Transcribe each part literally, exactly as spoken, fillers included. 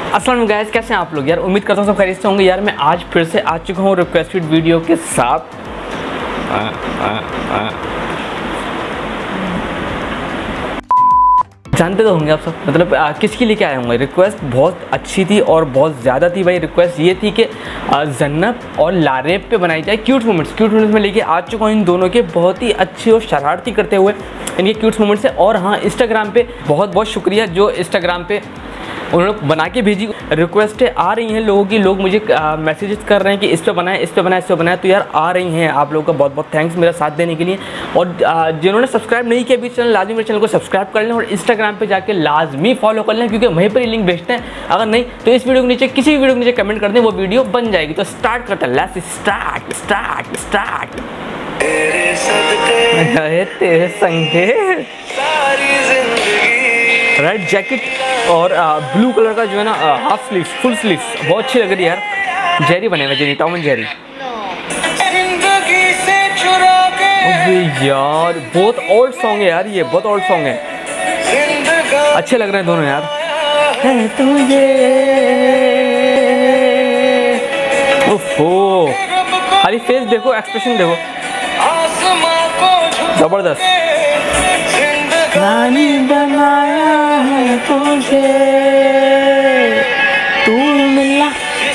अस्सलाम वालेकुम गाइस, कैसे हैं आप लोग यार। उम्मीद करता हूँ सब खैरियत से होंगे यार। मैं आज फिर से आ चुका हूँ रिक्वेस्टेड वीडियो के साथ। आ, आ, आ, जानते तो होंगे आप सब, मतलब आ, किसकी लेके आए होंगे। रिक्वेस्ट बहुत अच्छी थी और बहुत ज़्यादा थी भाई। रिक्वेस्ट ये थी कि जन्नत और लारेब पे बनाई जाए क्यूट मोमेंट्स। क्यूट मोमेंट्स में लेके आ चुका हूँ इन दोनों के, बहुत ही अच्छे और शरारती करते हुए इनके क्यूट मोमेंट्स है। और हाँ, इंस्टाग्राम पे बहुत बहुत शुक्रिया जो इंस्टाग्राम पे उन्होंने बना के भेजी। रिक्वेस्टें आ रही हैं लोगों की, लोग मुझे मैसेजेस कर रहे हैं कि इस पे बनाए, इस पे बनाए, इस पे बनाए। तो यार आ रही हैं, आप लोगों का बहुत बहुत थैंक्स मेरा साथ देने के लिए। और आ, जिन्होंने सब्सक्राइब नहीं किया अभी चैनल, लाजमी मेरे चैनल को सब्सक्राइब कर लें और इंस्टाग्राम पे जाके लाजमी फॉलो कर लें, क्योंकि वहीं पर ही लिंक भेजते हैं। अगर नहीं तो इस वीडियो के नीचे, किसी भी वीडियो के नीचे कमेंट कर दें, वो वीडियो बन जाएगी। तो स्टार्ट करते हैं, लेट्स स्टार्ट स्टार्ट स्टार्ट। तेरे संगे रेड जैकेट और ब्लू कलर का जो है ना हाफ स्लीव्स, फुल स्लीव्स बहुत अच्छी लग रही है यार। जेरी बने हुए, जेरी, टॉम एंड जेरी। यार बहुत ओल्ड सॉन्ग है यार, ये बहुत ओल्ड सॉन्ग है। अच्छे लग रहे हैं दोनों यार। है तुझे ओफो, खाली फेस देखो, एक्सप्रेशन देखो, जबरदस्त। रानी बनाया है तुझे, तू मिला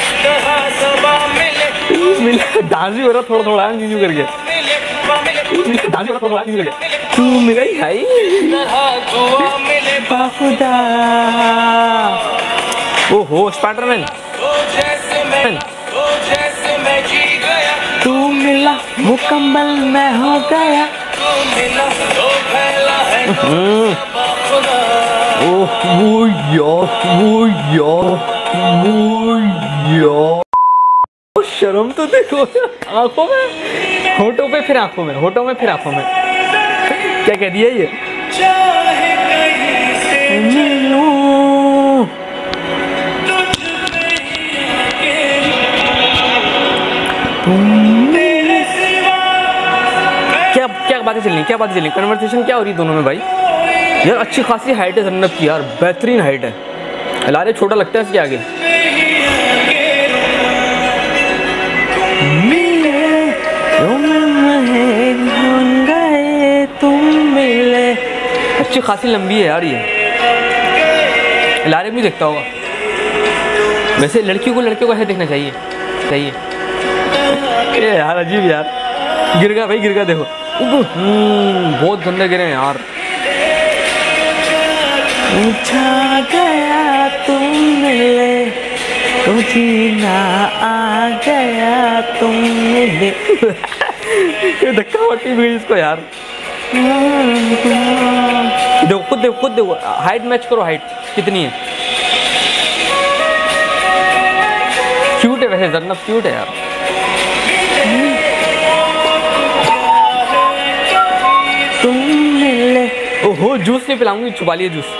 तू मिला। डांस भी हो रहा थोड़ा थोड़ा न्यू करके, डांस भी हो रहा थोड़ा न्यू करके। तू मिला ही भाई बाखुदा। ओहो स्पाइडरमैन। तू मिला मुकम्मल मैं हो गया। ओह वो यार, वो यार, वो यार। शर्म तो देखो आंखों में, होठों पे फिर आंखों में, होठों में फिर आंखों में। क्या कह दिया ये? क्या क्या बातें चल रही, क्या बातें चल रही, कन्वर्सेशन क्या हो रही दोनों में भाई। यार अच्छी खासी हाइट है जन्नत की यार, बेहतरीन हाइट है। लारे छोटा लगता है इसके आगे। मिले तुम मिले, अच्छी खासी लंबी है यार ये। लारे भी देखता होगा वैसे। लड़कियों को लड़कियों को ऐसे देखना चाहिए चाहिए। ये यार अजीब यार, गिर गया भाई, गिर गया देखो। बहुत गंदे गिरे हैं यार। छा गया तुम मिले तो जीना आ गया तुम मिले। ये धक्का मट्टी भी इसको यार। देखो खुद देखो, खुद देखो, हाइट मैच करो, हाइट कितनी है। क्यूट है वैसे, जन्नत क्यूट है यार। तुम मिले, ओहो जूस नहीं पिलाऊंगी, छुपा लिया जूस।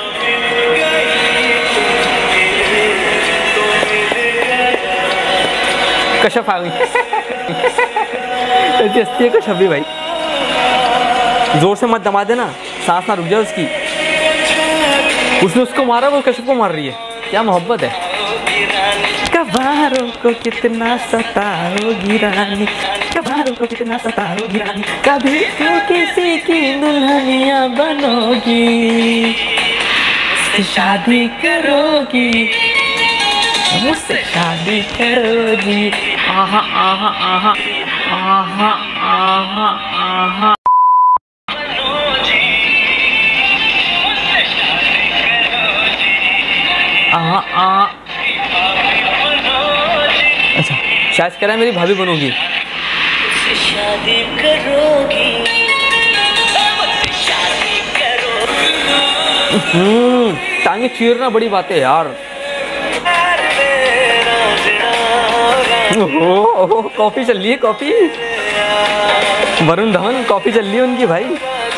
कशफ आ गई। हस्ती है कशफ भी भाई। जोर से मत दमा देना, सांस ना रुक जाए उसकी। उसने उसको मारा, वो कशफ को मार रही है। क्या मोहब्बत है। कबारों को कितना सताओगी रानी, कबारों को कितना सताओगी रानी, कभी क्यों किसी की दुल्हनिया बनोगी, मुझसे शादी करोगी, मुझसे शादी करोगी। आहा आहा आहा आहा आहा आहा। आहा आहा। अच्छा शायद कह रहा है मेरी भाभी बनोगी, शादी करोगी, शादी करोगी। टांगे चीरना बड़ी बात है यार। ओहो ओहो, कॉफी चल रही है, कॉफी। वरुण धवन कॉफी चल रही है उनकी भाई।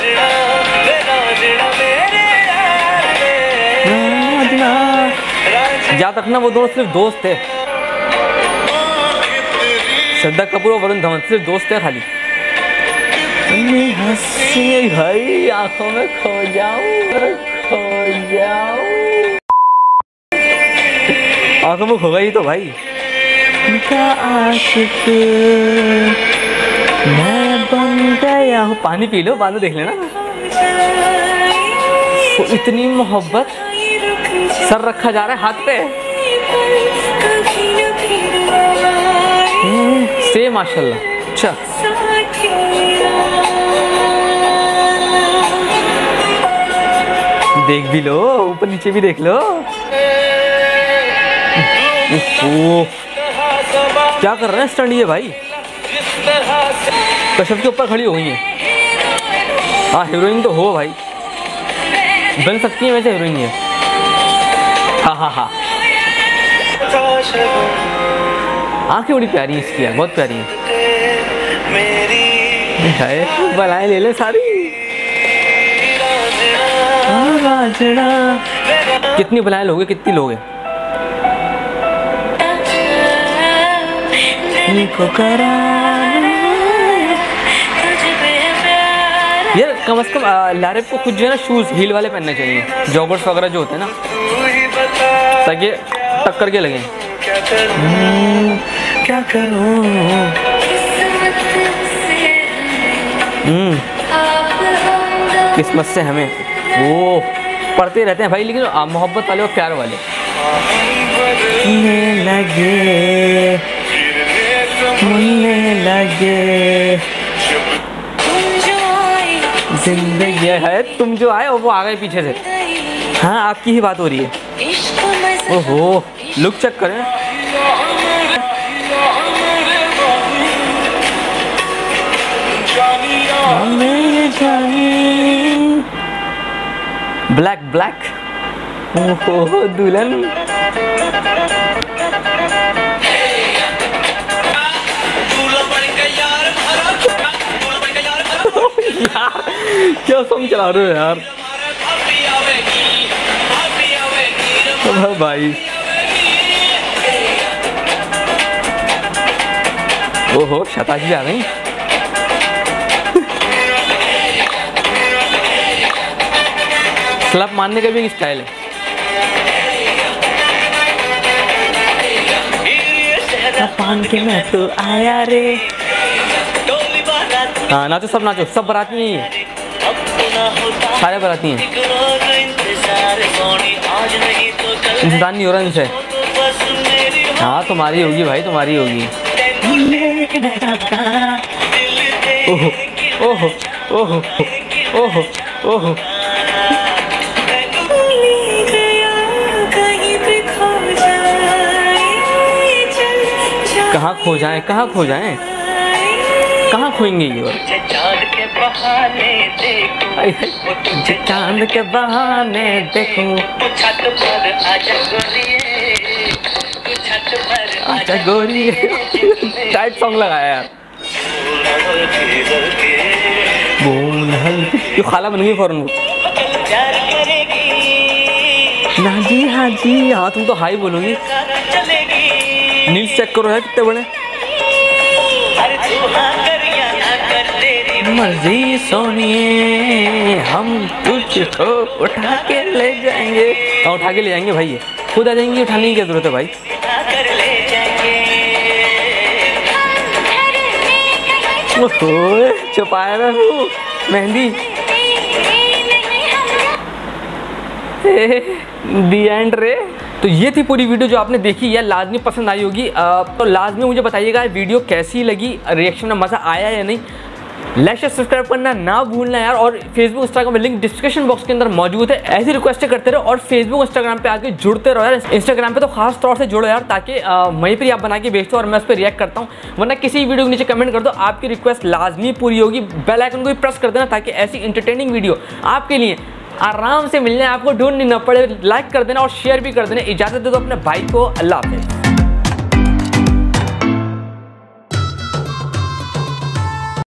याद रखना वो दोनों सिर्फ दोस्त थे। श्रद्धा कपूर और वरुण धवन सिर्फ दोस्त है खाली। हंसी भाई, आंखों में खो जाऊं खो जाऊं। आंखों में खो गई तो भाई का आशिक मैं बन गया हूँ। पानी पी लो, बाद में देख लेना। तो इतनी मोहब्बत, सर रखा जा रहा है हाथ पे। से माशाल्लाह। अच्छा देख भी लो, ऊपर नीचे भी देख लो। ओह क्या कर रहे हैं स्टंट ये भाई। कश्यप के ऊपर खड़ी हो गई है। हाँ हीरोइन तो हो भाई, बन सकती है वैसे हीरोइन है। हाँ हाँ हाँ आंखें बड़ी प्यारी है इसकी यार, बहुत प्यारी है। बलाएं ले ले सारी। कितनी बलाएं लोगे, कितनी लोगे। यार कम से कम लारेब को खुद जो है ना शूज हील वाले पहनने चाहिए, जॉगर्स वगैरह जो होते हैं ना, ताकि टक्कर के लगे। क्या करूं किस्मत से हमें वो पढ़ते रहते हैं भाई, लेकिन मोहब्बत वाले और प्यार वाले लगे मुझे लगे। जिंदगी है तुम जो आए और वो आ गए पीछे से। हाँ आपकी ही बात हो रही है। ओहो लुक चेक करें। ब्लैक ब्लैक ओहो दुल्हन। क्या सॉन्ग चला रहे हो यार भाई। ओहो शताजी आ गई। स्लैप मारने का भी एक स्टाइल है। पान के मैं तो आया रे। हाँ नाचो सब नाचो, सब बराती नहीं है, सारे बराती हैं। इंतजार नहीं हो रहा इनसे। हाँ तुम्हारी होगी भाई, तुम्हारी होगी। ओहो ओहो ओहो ओहो ओहो कहाँ खो जाएं, कहाँ खो जाएं, कहाँ खोएंगे ये। चांद के बहाने देखो, चांद के बहाने देखो, छत पर आजा गोरिये, छत पर आजा गोरिये। टाइट सॉन्ग लगाया यार। बोल हल्की खाला बन गई फौरन वो। ना जी हाँ जी हाँ तुम तो हाई बोलोगी। नील्स चेक करो है कितने बड़े। मर्जी सोनिए हम तुझको उठा के ले जाएंगे। हाँ उठा के ले जाएंगे भाई, ये खुद आ जाएंगे, उठाने की क्या जरूरत है भाई। ओहो छुपाया ना तू मेहंदी। दी एंड रे। तो ये थी पूरी वीडियो जो आपने देखी, या लाजमी पसंद आई होगी। तो लाजमी मुझे बताइएगा वीडियो कैसी लगी, रिएक्शन में मज़ा आया या नहीं। लाइक शेयर सब्सक्राइब करना ना भूलना यार। और फेसबुक इंस्टाग्राम में लिंक डिस्क्रिप्शन बॉक्स के अंदर मौजूद है। ऐसी रिक्वेस्ट करते रहो और फेसबुक इंस्टाग्राम पे आके जुड़ते रहो यार। इंस्टाग्राम पे तो खास तौर से जुड़ो यार, ताकि वहीं पर आप बना के भेजते हो और मैं उस पर रिएक्ट करता हूँ। वरना किसी वीडियो के नीचे कमेंट कर दो, आपकी रिक्वेस्ट लाजमी पूरी होगी। बेल आइकन को भी प्रेस कर देना ताकि ऐसी इंटरटेनिंग वीडियो आपके लिए आराम से मिलने, आपको ढूंढनी न पड़े। लाइक कर देना और शेयर भी कर देना। इजाज़त दे दो अपने भाई को। अल्लाह हाफ़िज़।